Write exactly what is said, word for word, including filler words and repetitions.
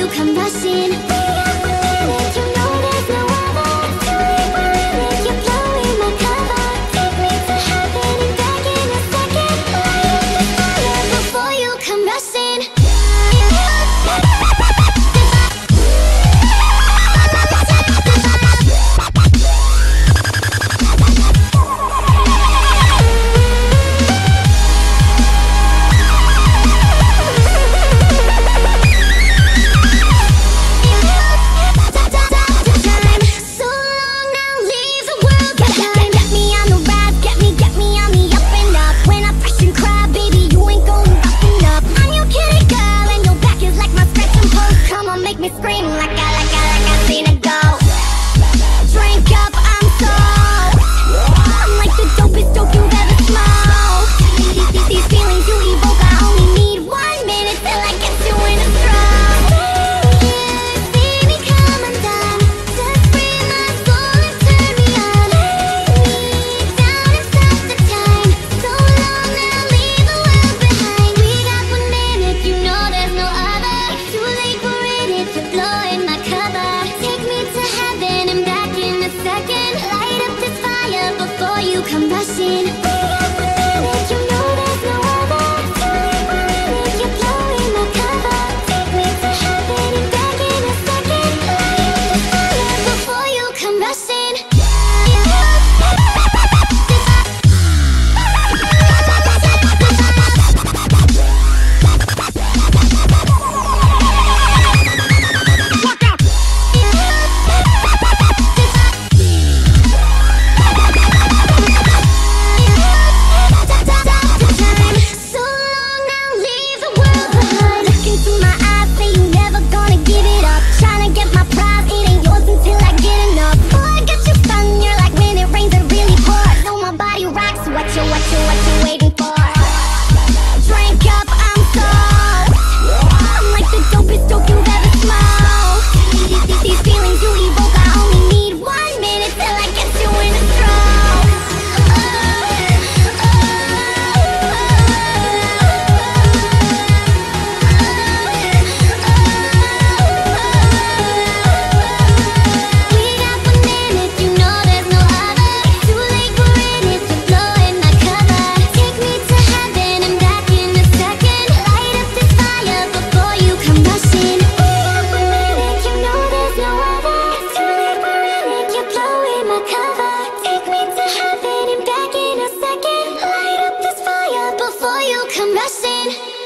you come rushing. We got one minute, you know there's no other. Too late for it, you're blowing my cover. Take me to heaven and back in a second. Light up the fire before you come rushing. Make me scream like I, like I, like I seen it go. Drink up, I'm so I'm like the dopest dope you've ever smoked. These, these, these feelings you evoke, I only need one minute till I get you in a stroke. See me come undone, just free my soul and turn me on. Lay me down and stop the time. So long now, leave the world behind. We got one minute, you know there's no other. Too late for you're blowing my cover. Take me to heaven and back in a second. Light up this fire before you come rushing. We got one minute, you know there's no other. Too late for it, you're blowing my cover. Take me to heaven and back in a second. Light up this fire before you come rushing. Come rushing.